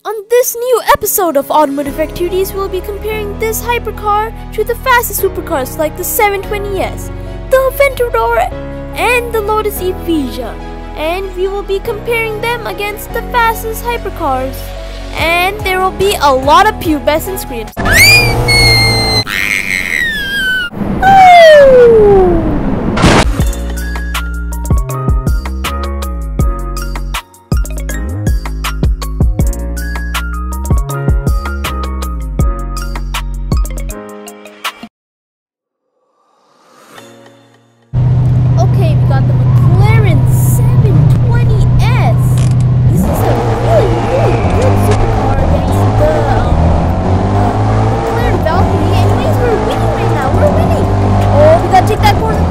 On this new episode of Automotive Activities, we'll be comparing this hypercar to the fastest supercars like the 720S, the Aventador, and the Lotus Evija. And we will be comparing them against the fastest hypercars. And there will be a lot of pubes and screams. Okay, we got the McLaren 720S. This is a really good supercar against the McLaren Valkyrie. Anyways, we're winning right now. We're winning. Oh, we gotta take that corner.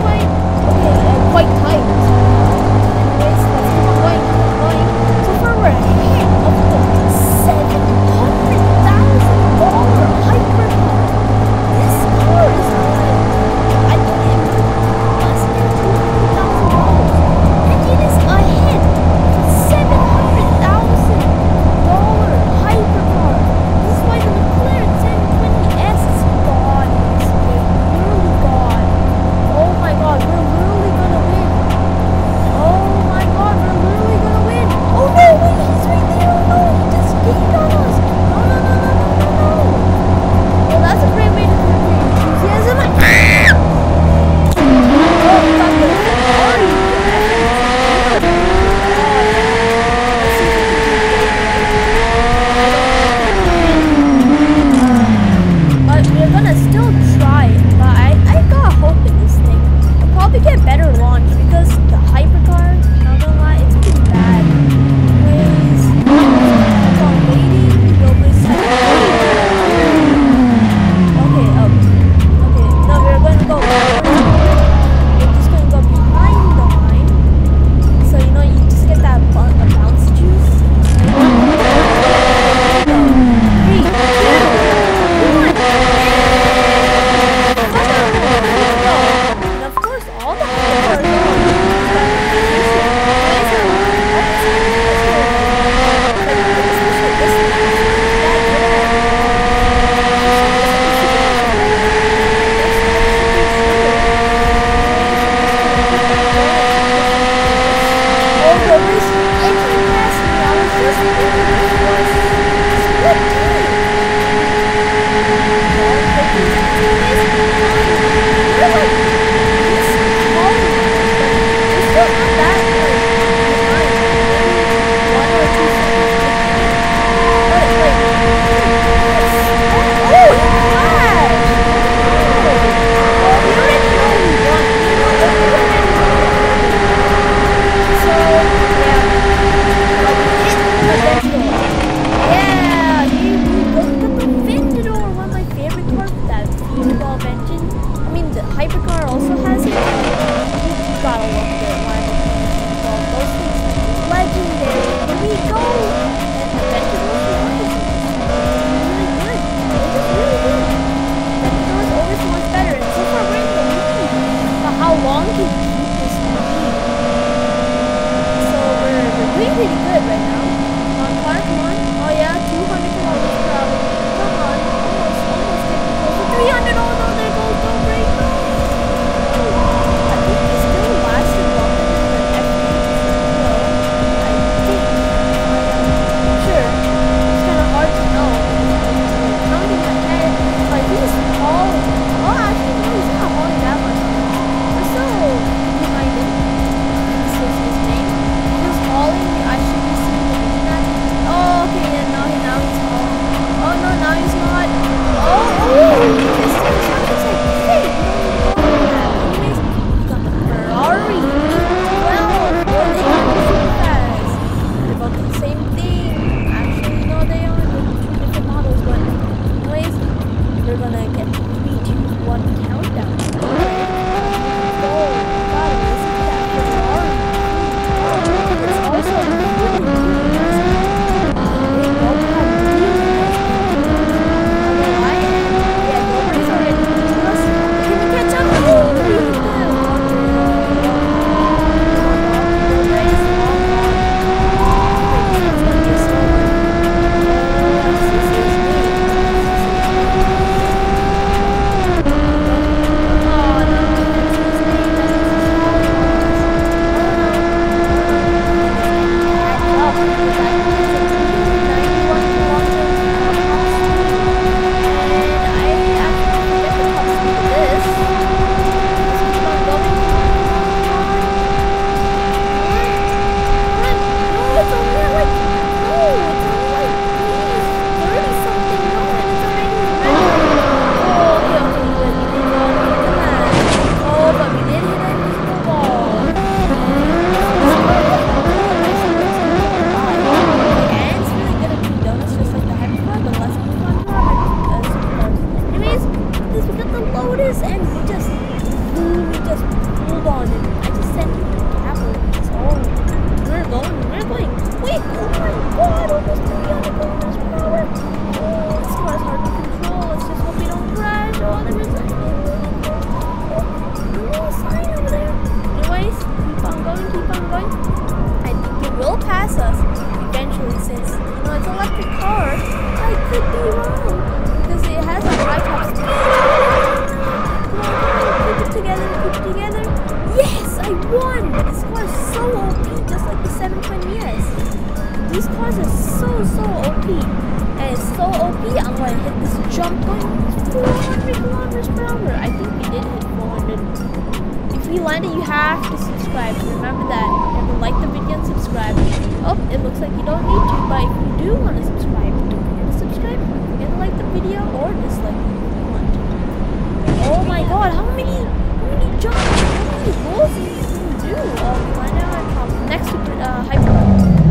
I won! This car is so OP, just like the 720S. These cars are so OP. And it's so OP, I'm going to hit this jump button. 400 kilometers per hour. I think we did hit 400. If we landed, you have to subscribe. Remember that. You have to like the video and subscribe. Oh, it looks like you don't need to, but if you do want to subscribe, don't forget to subscribe. Don't forget to like the video or dislike it if you want to. Oh my god, how many jumps, how many rolls do you do? Oh, we landed on top. Next Hypercar.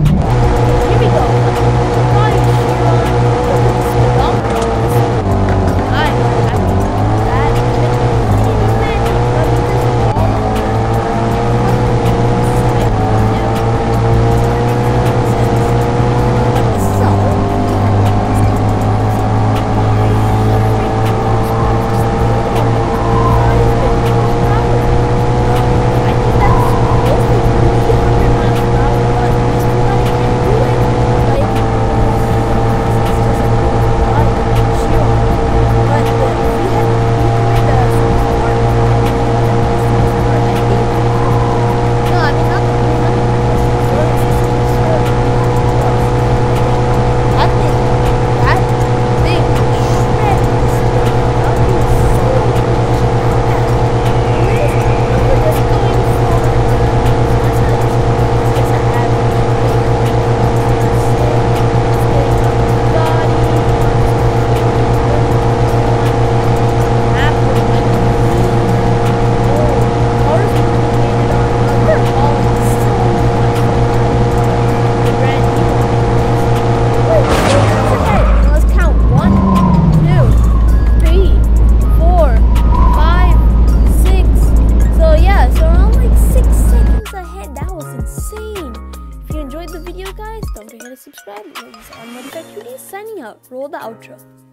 Here we go. If you enjoyed the video, guys, don't forget to subscribe. This is Unmodified Cuties signing out. Roll the outro.